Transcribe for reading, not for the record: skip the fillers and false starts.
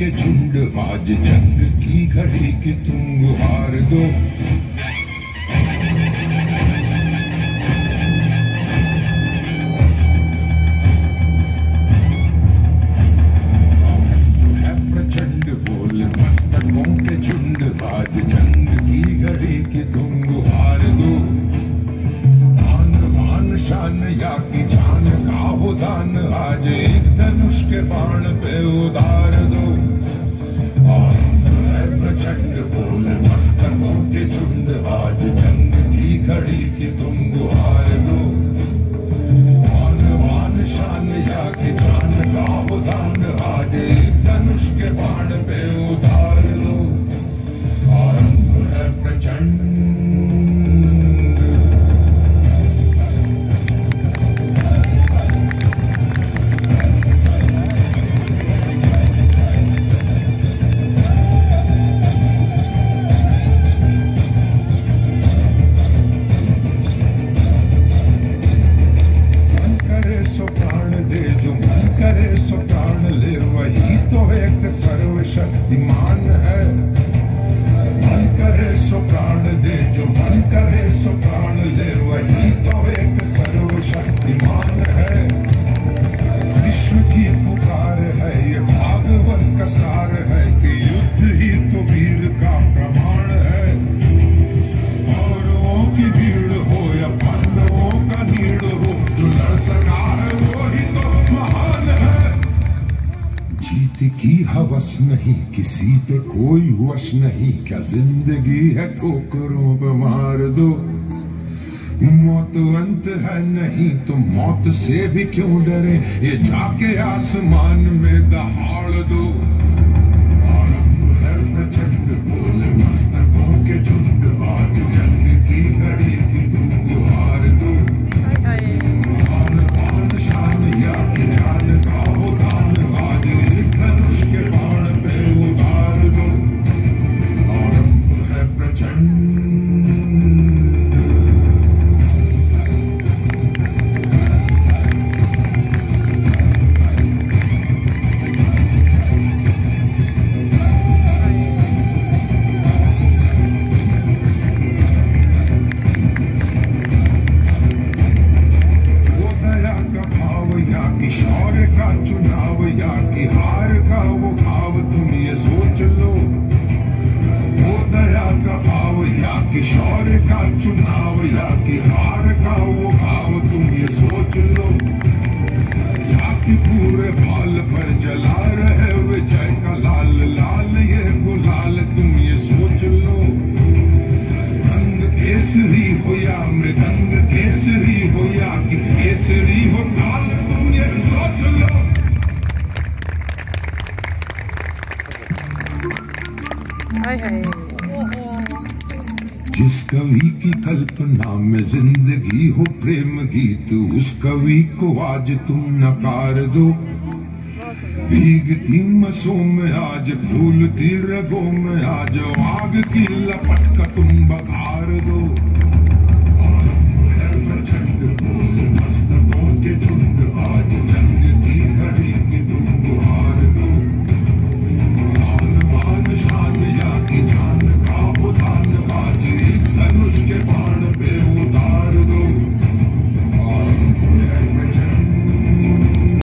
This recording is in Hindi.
के झुंड बाज जंग की घड़ी की तुम गुहार दो। है प्रचंड बोल मस्तकों के झुंड बाज जंग की घड़ी की तुम गुहार दो। आन बान शान या की जान का हो दान आज एक धनुष के बाण पे उतार दो। है प्रचंड बोल मस्तकों के झुंड आज जंग की घड़ी की तुम गुहार दो। आन बान शान या की जान का हो दान आज एक धनुष के बाण पे उतार दो। आरंभ है प्रचंड शक्तिमान है। मन करे सो प्राण दे जो मन करे सो प्राण ले वही तो एक सर्वशक्तिमान है। विश्व की पुकार है ये भागवत का सार है कि युद्ध ही तो वीर का प्रमाण है। कौरवों की भीड़ हो या पांडवों का नीड़ हो जो लड़ सका है वो ही तो महान है। जीत की हवस नहीं किसी पे कोई वश नहीं क्या जिंदगी है ठोकरों पे मार दो। मौत अंत है नहीं तो मौत से भी क्यों डरे ये जाके आसमान में दहाड़ दो। आरंभ है प्रचंड बोल मस्तकों के झुंड बाज जंग की घड़ी की तुम गुहार दो। आन बान शान या की जान का हो दान आज धनुष के बाण पे उतार दो। आरंभ है प्रचंड वो दया का भाव या कि शौर्य का चुनाव या कि हार का वो भाव तुम ये सोच लो। वो दया का भाव या कि शौर्य का चुनाव या कि हार का वो भाव तुम ये सोच लो। या कि पूरे भाल पर जला रहे विजय का लाल लाल ये गुलाल तुम ये सोच लो। रंग केसरी हो या मृदंग केसरी हो या कि केसरी हो लाल तुम ये सोच लो। जिस कवि की कल्पना में जिंदगी हो प्रेम गीत उस कवि को आज तुम नकार दो। भीगती मसों में आज फूलती रगों में आज आग की लपट का तुम बघार दो।